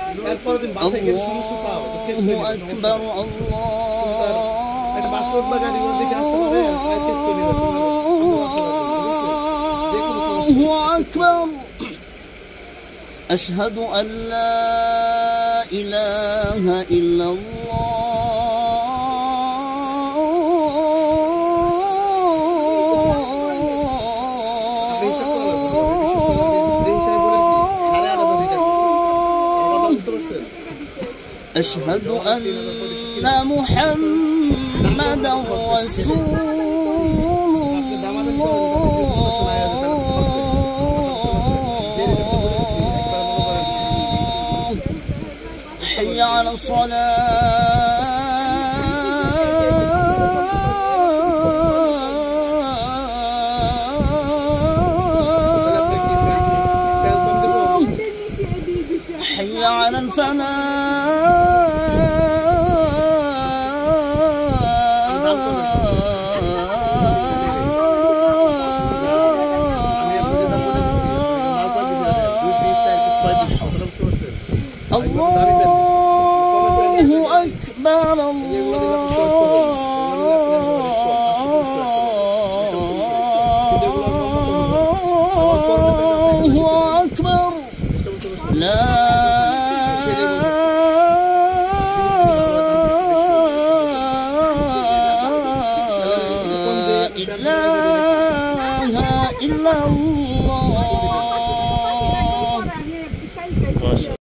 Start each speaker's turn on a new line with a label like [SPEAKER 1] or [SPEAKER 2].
[SPEAKER 1] এরপরের দিন বাসায় গেলে সমস্যা পাও, চেঞ্জ করে নিবে, সমস্যা নেই। একটা বাসে উঠবা, গাড়িগুলো দেখে আসতে পারে, চেঞ্জ করে নিবে,
[SPEAKER 2] أشهد أن لا إله إلا الله أشهد أن محمدا رسول حي على الصلاة حي على الفلاح الله أكبر الله